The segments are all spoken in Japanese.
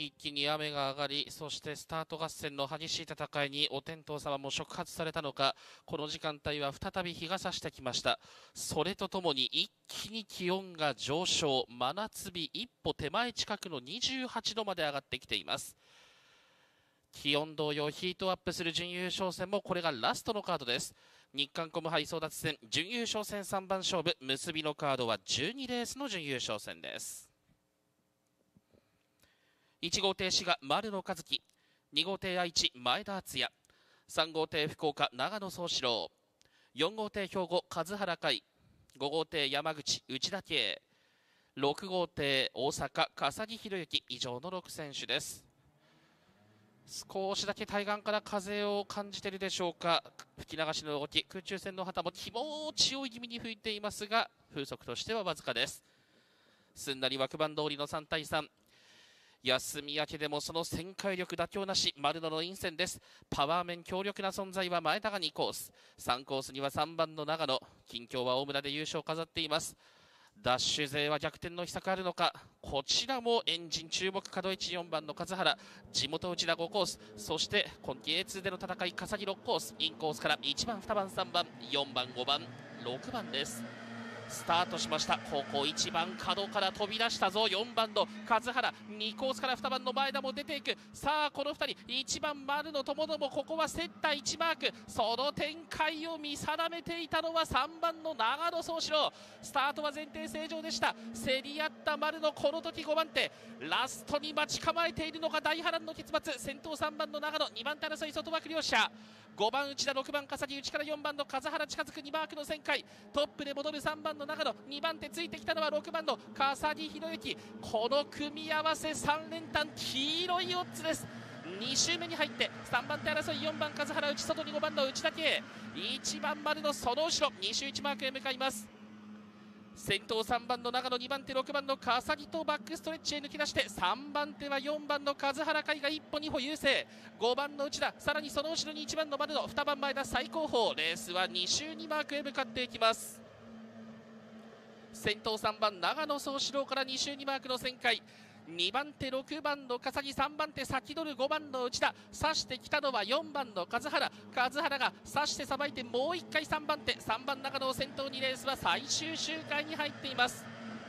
一気に雨が上がり、そしてスタート合戦の激しい戦いにお天道様も触発されたのか、この時間帯は再び日が差してきました。それとともに一気に気温が上昇、真夏日一歩手前近くの28度まで上がってきています。気温同様ヒートアップする準優勝戦もこれがラストのカードです。日韓コム杯争奪戦準優勝戦3番勝負、結びのカードは12レースの準優勝戦です。1号艇滋賀丸野和樹、2号艇愛知前田敦也、3号艇福岡長野宗志郎、4号艇兵庫数原海、5号艇山口内田圭、6号艇大阪笠木宏之、以上の6選手です。少しだけ対岸から風を感じているでしょうか。吹き流しの動き、空中戦の旗も気持ちよい気味に吹いていますが、風速としてはわずかです。すんなり枠番通りの3対3、休み明けでもその旋回力妥協なし、丸野の陰線です。パワー面強力な存在は前田が2コース、3コースには3番の長野、近況は大村で優勝を飾っています。ダッシュ勢は逆転の秘策あるのか。こちらもエンジン注目、角位置4番の数原、地元内田5コース、そして今季 A2 での戦い笠木6コース、インコースから1番2番3番4番5番6番です。スタートしました。ここ1番角から飛び出したぞ。4番の数原、2コースから2番の前田も出ていく。さあこの2人、1番丸の友野もここは競った1マーク、その展開を見定めていたのは3番の長野宗志郎。スタートは前提正常でした。競り合った丸のこの時5番手、ラストに待ち構えているのが大波乱の結末。先頭3番の長野、2番手争い外枠両者、5番内田、6番笠木、内から4番の数原近づく2マークの旋回、トップで戻る3番の長野、2番手ついてきたのは6番の笠木宏之。この組み合わせ3連単、黄色いオッズです。2周目に入って3番手争い、4番数原、内外に5番の内田圭、1番丸のその後ろ、2周1マークへ向かいます。先頭3番の長野、2番手6番の笠木とバックストレッチへ抜き出して、3番手は4番の数原海が一歩2歩優勢、5番の内田、さらにその後ろに1番の丸野、2番前田最後方。レースは2周2マークへ向かっていきます。先頭3番長野宗志郎から2周2マークの旋回、2番手6番の笠木、3番手先取る5番の内田、刺してきたのは4番の数原、数原が刺してさばいてもう1回3番手、3番長野を先頭に、レースは最終周回に入っています。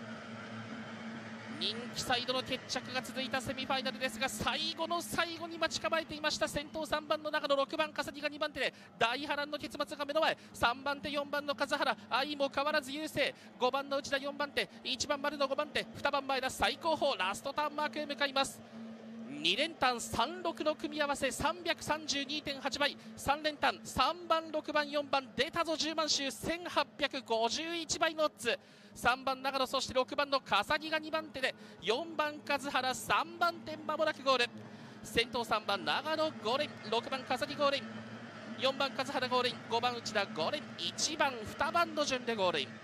人気サイドの決着が続いたセミファイナルですが、最後の最後に待ち構えていました先頭3番の長野、6番笠木が2番手で大波乱の結末が目の前。3番手4番の数原、愛も変わらず優勢、5番の内田4番手、1番丸の5番手、2番前田最後方、ラストターンマークへ向かいます。2連単36の組み合わせ 332.8 倍、3連単3番6番4番出たぞ。10万周1851倍のオッズ。3番長野、そして6番の笠木が2番手で、4番数原、3番手まもなくゴール。先頭3番長野ゴールイン、6番笠木ゴールイン、4番数原ゴールイン、5番内田ゴールイン、1番2番の順でゴールイン。